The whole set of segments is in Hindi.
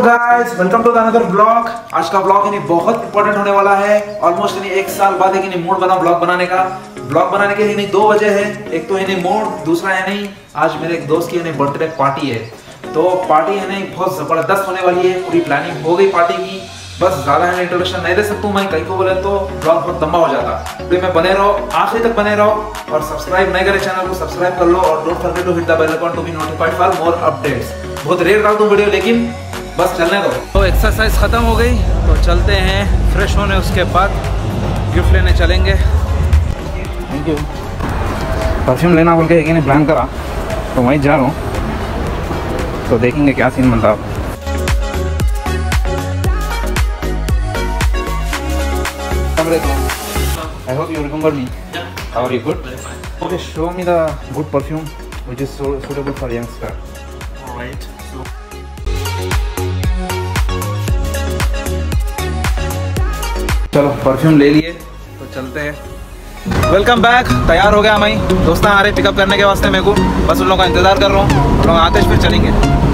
Guys, welcome to another blog. आज का ब्लॉग यानी बहुत इंपॉर्टेंट होने वाला है। ऑलमोस्ट यानी 1 साल बाद यानी मूड बना ब्लॉग बनाने का। ब्लॉग बनाने के यानी 2 वजह है। एक तो यानी मूड, दूसरा है नहीं आज मेरे एक दोस्त की यानी बर्थडे पार्टी है। तो पार्टी है नहीं बहुत जबरदस्त होने वाली है। पूरी प्लानिंग हो गई पार्टी की। बस ज्यादा है इंट्रोडक्शन नहीं दे सकता हूँ मैं, कहीं को बोले तो ब्लॉग बहुत लंबा हो जाता। तो मैं बने रहो, आखिरी तक बने रहो और सब्सक्राइब नहीं करे चैनल को सब्सक्राइब कर लो और don't forget to hit the bell icon to be notified for more updates. बहुत रेयर डालता हूँ वीडियो, लेकिन बस चलने दो। तो एक्सरसाइज खत्म हो गई तो चलते हैं फ्रेश होने, उसके बाद गिफ्ट लेने चलेंगे। Thank you. परफ्यूम लेना बोल के एक प्लान करा तो वहीं जा रहा हूँ, तो देखेंगे क्या सीन बनता है। I hope you remember me. How are you? Good? Okay, show me the good perfume which is suitable for youngster. Alright. चलो परफ्यूम ले लिए तो चलते हैं। Welcome back. तैयार हो गया मैं, दोस्त आ रहे पिकअप करने के वास्ते मेरे को। बस उन लोगों का इंतजार कर रहा हूँ, लोग आते फिर चलेंगे।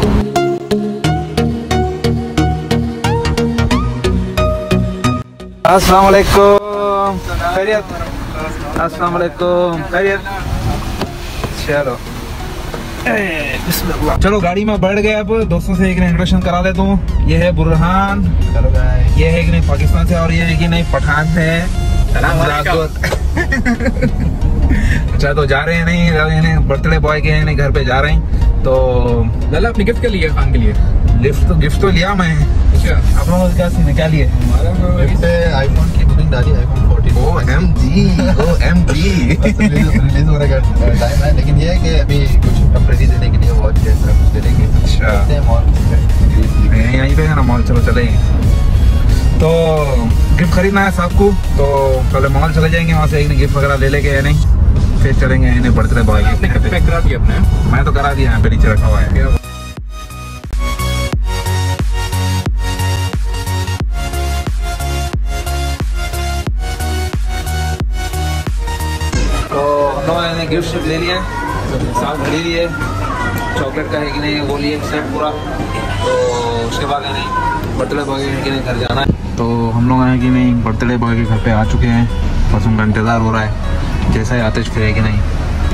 अस्सलाम वालेकुम। खैरियत? अस्सलाम वालेकुम। खैरियत? चलो चलो गाड़ी में बैठ गए। अब दोस्तों से एक इंट्रोडक्शन करा देता हूँ। ये है बुरहान, ये है कि नहीं पाकिस्तान से, और ये है कि नहीं पठान से। अच्छा तो जा रहे हैं नहीं बर्थडे बॉय के नहीं घर पे जा रहे हैं। तो लाला आपने गिफ्ट क्या लिया खान के लिए? गिफ्ट तो लिया मैं। अच्छा आप लोगों को क्या सीन है, क्या लिए? हमारा गिफ्ट है आईफोन की बुकिंग डाली, आईफोन 14। OMG रिलीज होने का टाइम है, लेकिन ये है कि अभी कुछ टेम्परेरी देने के लिए वॉच है, कुछ देने अच्छा मॉल यहीं पे है ना मॉल। चलो चले। तो गिफ्ट खरीदना है सबको, तो पहले मॉल चले जाएंगे, वहाँ से एक गिफ्ट वगैरह ले लेके है नहीं, फिर चलेंगे इन्हें बर्थडे बॉय के। पैक करा दिया आपने? मैं तो करा दिया, यहाँ पे नीचे रखा हुआ है। मैंने गिफ्ट शिफ्ट ले लिया, साथ घड़ी लिए, चॉकलेट का है कि नहीं वो लिए सेट पूरा। तो उसके बाद है नहीं बर्थडे बॉय के नहीं घर जाना है। तो हम लोग आए कि नहीं बर्थडे बॉय के घर पे आ चुके हैं, बस उनका इंतज़ार हो रहा है। जैसा ही आतिश फिर है कि नहीं।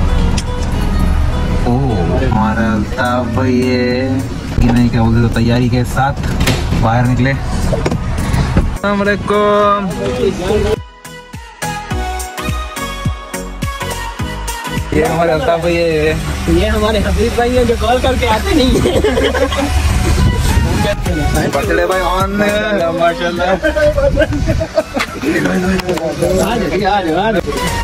ओह हमारा अल्ताफ ये कि नहीं क्या बोलते, तो तैयारी के साथ बाहर निकले। अस्सलाम वालेकुम। ये हमारे अल्ताफ भाई है। ये हमारे हबीब भाई है जो कॉल करके आते नहीं है। बर्थडे भाई ऑन माशाल्लाह। आज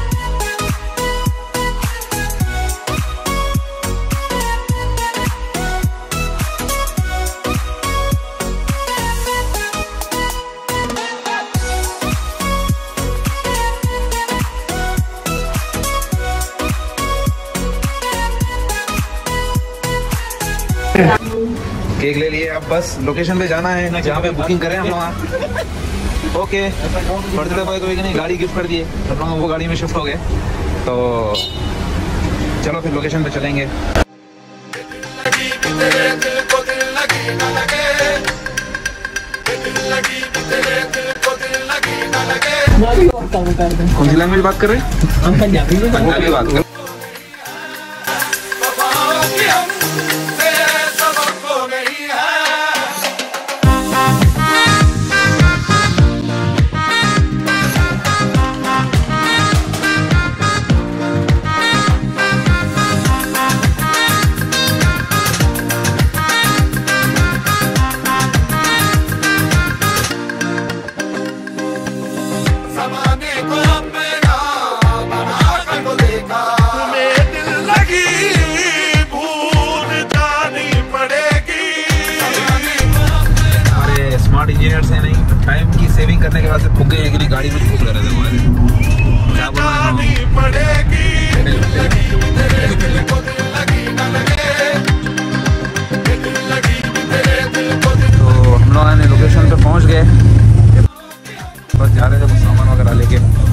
केक ले लिए। अब बस लोकेशन पे जाना है जहाँ पे बुकिंग करें हम लोग। ओके बर्थडे बॉय को नहीं गाड़ी गिफ्ट कर दिए, हम लोग वो गाड़ी में शिफ्ट हो गए। तो चलो फिर लोकेशन पे चलेंगे। कौन सी लैंग्वेज बात कर रहे हैं? हम पंजाबी में बात कर। इंजीनियर से नहीं टाइम की सेविंग करने के बाद से फूक गए कि नहीं गाड़ी में फूक रहे थे हमारे। क्या तो हम लोग लोकेशन पे पहुंच गए, बस जा रहे थे कुछ सामान वगैरह लेके।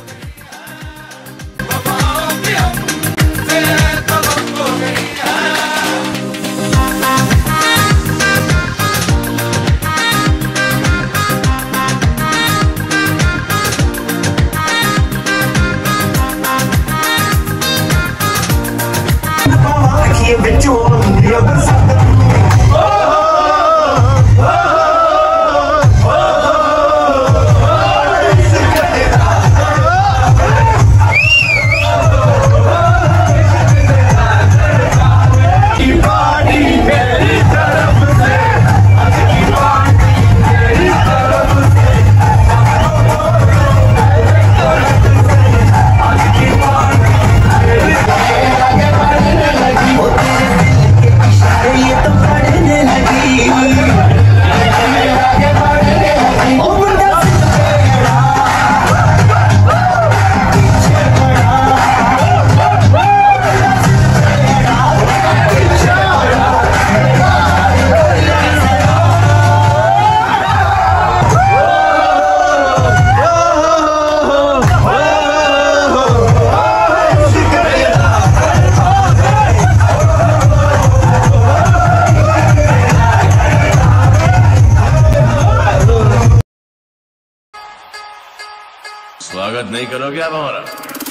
स्वागत नहीं करोगे आप हमारा?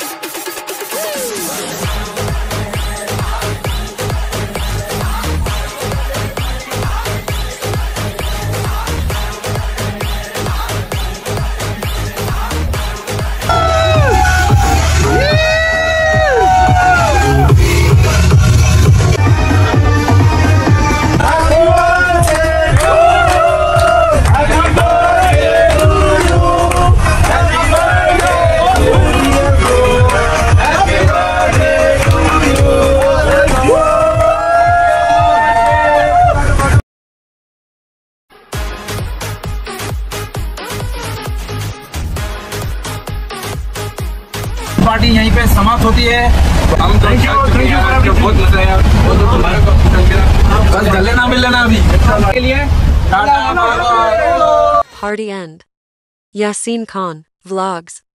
पार्टी यहीं पे समाप्त होती है। हम तो बहुत मजा आया। बस गले ना मिल लेना अभी के लिए। Party end. Yasin Khan Vlogs.